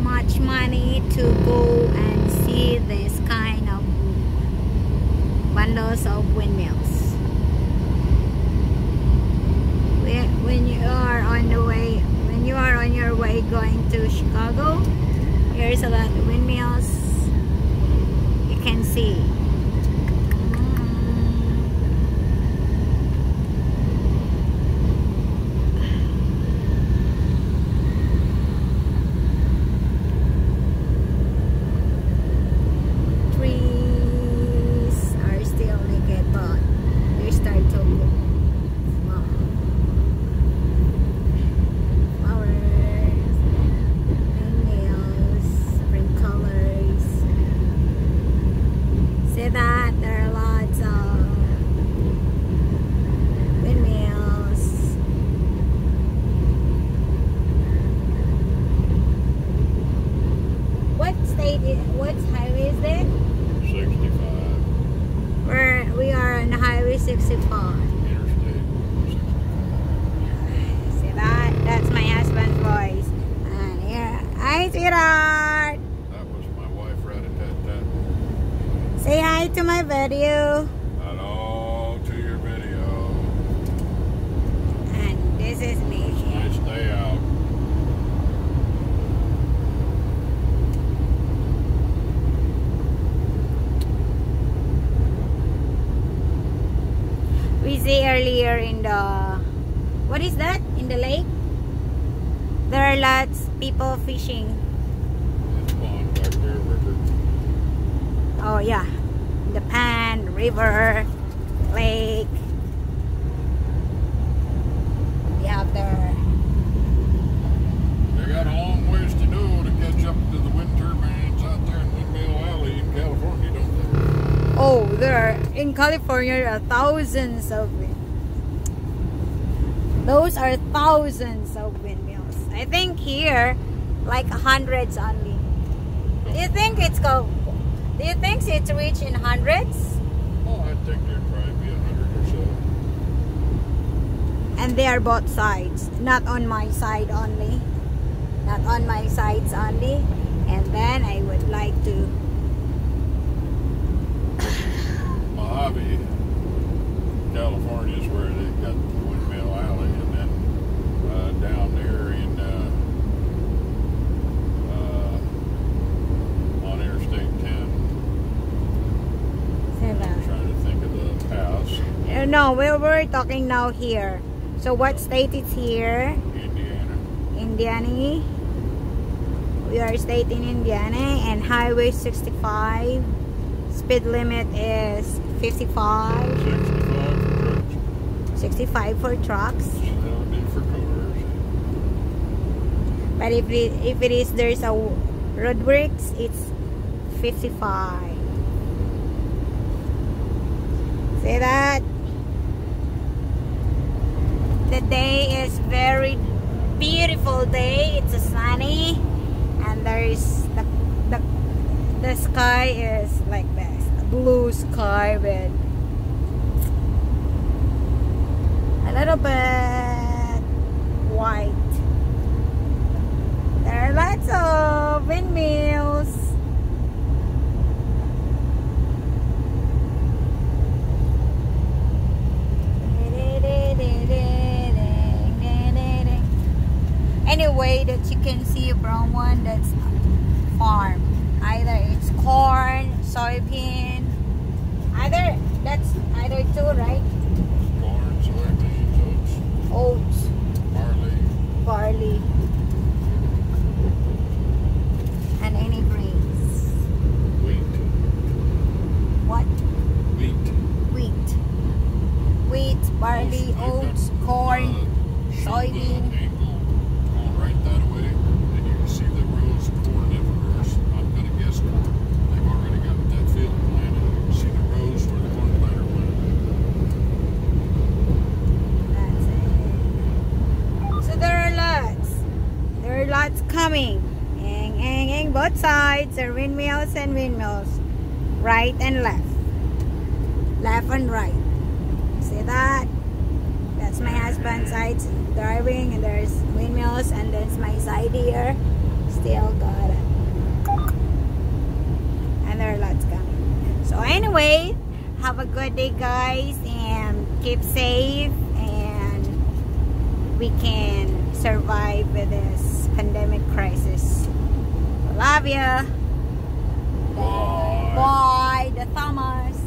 much money to go and see this kind of bundles of windmills. When you are on your way going to Chicago, here's a lot of windmills you can see. That there are lots of windmills. What highway is that? 65. We are on Highway 65. Interstate 65. See that? That's my husband's voice. And here, hi sweetheart. That was my wife Rat-a-tat-tat. Say hi to my video. Hello to your video. And this is me. Nice day out. We see earlier in the, what is that? In the lake? There are lots of people fishing. It's pond back there, river. Oh yeah, the pond, river, lake. We have there. They got a long ways to do to catch up to the wind turbines out there in Windmill Alley in California, don't they? Oh, there are, in California there are thousands of those are thousands of windmills. I think here, like hundreds only. Do you think it's reached in hundreds? Oh, I think there'd probably be 100 or so. And they are both sides, not on my side only, not on my sides only. And then I would like to Mojave, California is where they got the Windmill Alley, and then down there in on Interstate 10. I'm trying to think of the pass. no, we're talking now here. So what state is here? Indiana. Indiana. We are state in Indiana, and Highway 65. Speed limit is 55. 65 for 65 for trucks. trucks. So that would be for cars. But if there's a road works, it's 55. See that? The day is very beautiful day. It's a sunny, and there's the sky is like this, a blue sky with a little bit white. There are lots of windmills. Anyway, that you can see a brown one, that's farm. Either it's corn, soybean, that's either two, right? Corn, soybeans, Oats, barley, and any grains. wheat. What? Wheat, barley, They've got, oats, corn, soybean. Angle going right that way, and you can see the rows of corn everywhere. I'm going to guess corn. They've already got that field planted. You can see the rows where the corn planter went. That's it. So there are lots coming. Both sides are windmills and windmills. Right and left. Left and right. See that? That's my husband's side driving, and there's windmills, and there's my side here still got it. And there are lots coming. So anyway, have a good day, guys, and keep safe, and we can survive with this pandemic crisis. Love ya. Bye. Bye. The Thomas.